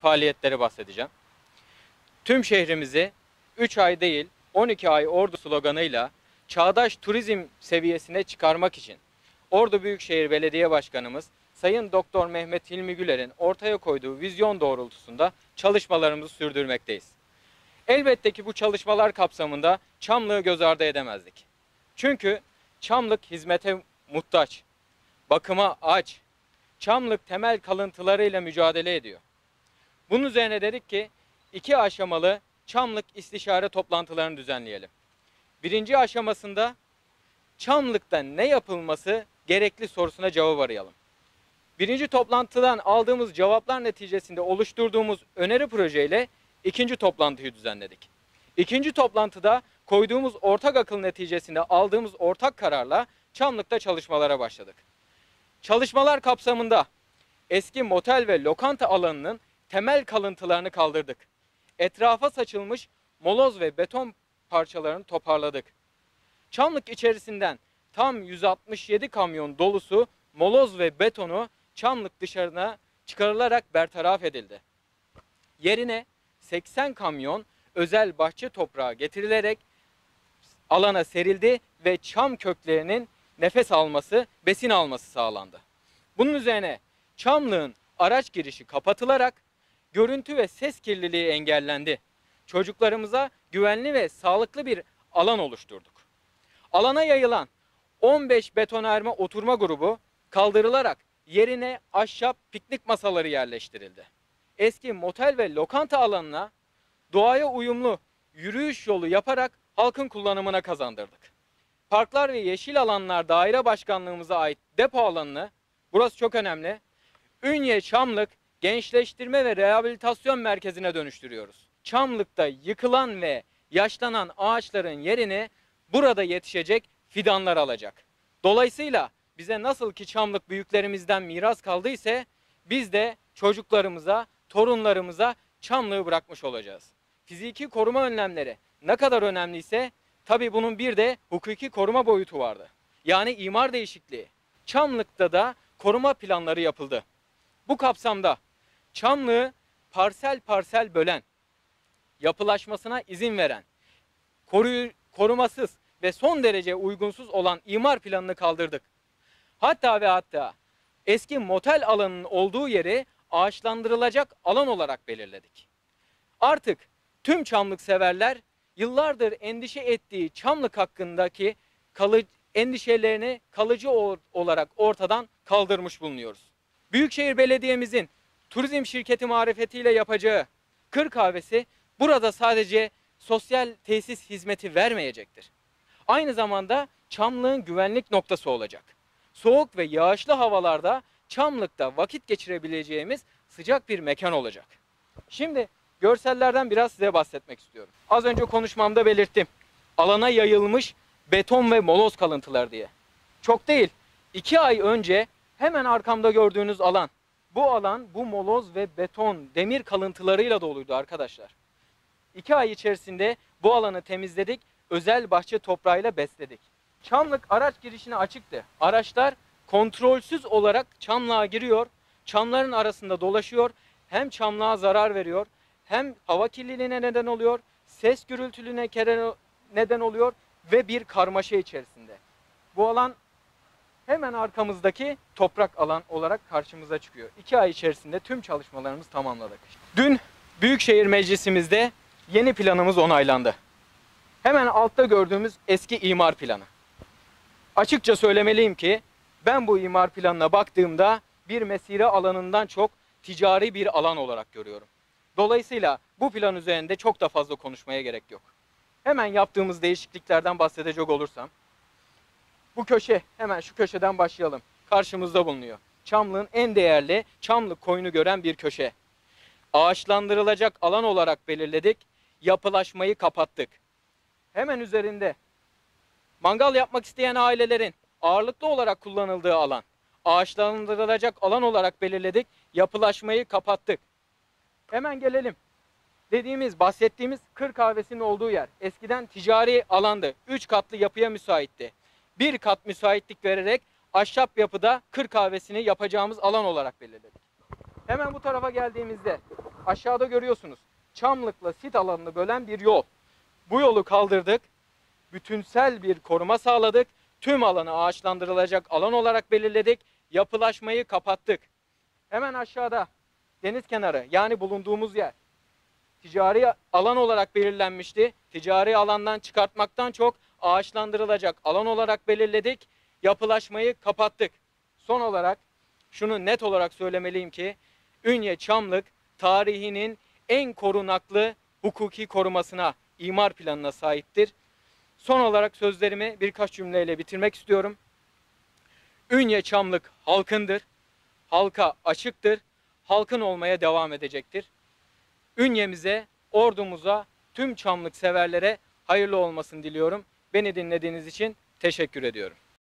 faaliyetleri bahsedeceğim. Tüm şehrimizi 3 ay değil 12 ay Ordu sloganıyla çağdaş turizm seviyesine çıkarmak için Ordu Büyükşehir Belediye Başkanımız Sayın Doktor Mehmet Hilmi Güler'in ortaya koyduğu vizyon doğrultusunda çalışmalarımızı sürdürmekteyiz. Elbette ki bu çalışmalar kapsamında Çamlık'ı göz ardı edemezdik. Çünkü Çamlık hizmete muhtaç, bakıma aç, Çamlık temel kalıntılarıyla mücadele ediyor. Bunun üzerine dedik ki 2 aşamalı Çamlık istişare toplantılarını düzenleyelim. Birinci aşamasında Çamlık'ta ne yapılması gerekli sorusuna cevap arayalım. Birinci toplantıdan aldığımız cevaplar neticesinde oluşturduğumuz öneri projeyle ikinci toplantıyı düzenledik. İkinci toplantıda koyduğumuz ortak akıl neticesinde aldığımız ortak kararla Çamlık'ta çalışmalara başladık. Çalışmalar kapsamında eski motel ve lokanta alanının temel kalıntılarını kaldırdık. Etrafa saçılmış moloz ve beton parçalarını toparladık. Çamlık içerisinden tam 167 kamyon dolusu moloz ve betonu Çamlık dışarına çıkarılarak bertaraf edildi. Yerine 80 kamyon özel bahçe toprağı getirilerek alana serildi ve çam köklerinin nefes alması, besin alması sağlandı. Bunun üzerine Çamlık'ın araç girişi kapatılarak görüntü ve ses kirliliği engellendi. Çocuklarımıza güvenli ve sağlıklı bir alan oluşturduk. Alana yayılan 15 betonarme oturma grubu kaldırılarak yerine ahşap piknik masaları yerleştirildi. Eski motel ve lokanta alanına doğaya uyumlu yürüyüş yolu yaparak halkın kullanımına kazandırdık. Parklar ve yeşil alanlar daire başkanlığımıza ait depo alanını, burası çok önemli, Ünye Çamlık Gençleştirme ve Rehabilitasyon Merkezi'ne dönüştürüyoruz. Çamlık'ta yıkılan ve yaşlanan ağaçların yerini burada yetişecek fidanlar alacak. Dolayısıyla bize nasıl ki Çamlık büyüklerimizden miras kaldıysa biz de çocuklarımıza, torunlarımıza Çamlık'ı bırakmış olacağız. Fiziki koruma önlemleri ne kadar önemliyse tabii bunun bir de hukuki koruma boyutu vardı. Yani imar değişikliği. Çamlık'ta da koruma planları yapıldı. Bu kapsamda Çamlık'ı parsel parsel bölen, yapılaşmasına izin veren, korumasız ve son derece uygunsuz olan imar planını kaldırdık. Hatta ve hatta eski motel alanının olduğu yeri ağaçlandırılacak alan olarak belirledik. Artık tüm Çamlık severler yıllardır endişe ettiği Çamlık hakkındaki endişelerini kalıcı olarak ortadan kaldırmış bulunuyoruz. Büyükşehir Belediye'mizin turizm şirketi marifetiyle yapacağı kır kahvesi burada sadece sosyal tesis hizmeti vermeyecektir. Aynı zamanda Çamlık'ın güvenlik noktası olacak. Soğuk ve yağışlı havalarda Çamlık'ta vakit geçirebileceğimiz sıcak bir mekan olacak. Şimdi görsellerden biraz size bahsetmek istiyorum. Az önce konuşmamda belirttim. Alana yayılmış beton ve moloz kalıntılar diye. Çok değil. 2 ay önce hemen arkamda gördüğünüz alan. Bu alan bu moloz ve beton, demir kalıntılarıyla doluydu arkadaşlar. 2 ay içerisinde bu alanı temizledik, özel bahçe toprağıyla besledik. Çamlık araç girişine açıktı. Araçlar kontrolsüz olarak Çamlık'a giriyor, çamların arasında dolaşıyor, hem Çamlık'a zarar veriyor, hem hava kirliliğine neden oluyor, ses gürültülüğüne neden oluyor ve bir karmaşa içerisinde. Bu alan hemen arkamızdaki toprak alan olarak karşımıza çıkıyor. 2 ay içerisinde tüm çalışmalarımızı tamamladık. Dün Büyükşehir Meclisimizde yeni planımız onaylandı. Hemen altta gördüğümüz eski imar planı. Açıkça söylemeliyim ki ben bu imar planına baktığımda bir mesire alanından çok ticari bir alan olarak görüyorum. Dolayısıyla bu plan üzerinde çok da fazla konuşmaya gerek yok. Hemen yaptığımız değişikliklerden bahsedecek olursam, bu köşe, hemen şu köşeden başlayalım. Karşımızda bulunuyor. Çamlık'ın en değerli Çamlık koyunu gören bir köşe. Ağaçlandırılacak alan olarak belirledik. Yapılaşmayı kapattık. Hemen üzerinde mangal yapmak isteyen ailelerin ağırlıklı olarak kullanıldığı alan. Ağaçlandırılacak alan olarak belirledik. Yapılaşmayı kapattık. Hemen gelelim. Bahsettiğimiz kır kahvesinin olduğu yer. Eskiden ticari alandı. 3 katlı yapıya müsaitti. 1 kat müsaitlik vererek ahşap yapıda kır kahvesini yapacağımız alan olarak belirledik. Hemen bu tarafa geldiğimizde aşağıda görüyorsunuz. Çamlık'la sit alanını bölen bir yol. Bu yolu kaldırdık. Bütünsel bir koruma sağladık. Tüm alanı ağaçlandırılacak alan olarak belirledik. Yapılaşmayı kapattık. Hemen aşağıda deniz kenarı, yani bulunduğumuz yer ticari alan olarak belirlenmişti. Ticari alandan çıkartmaktan çok ağaçlandırılacak alan olarak belirledik. Yapılaşmayı kapattık. Son olarak şunu net olarak söylemeliyim ki Ünye Çamlık tarihinin en korunaklı hukuki korumasına, imar planına sahiptir. Son olarak sözlerimi birkaç cümleyle bitirmek istiyorum. Ünye Çamlık halkındır. Halka açıktır. Halkın olmaya devam edecektir. Ünye'mize, ordumuza, tüm Çamlık severlere hayırlı olmasını diliyorum. Beni dinlediğiniz için teşekkür ediyorum.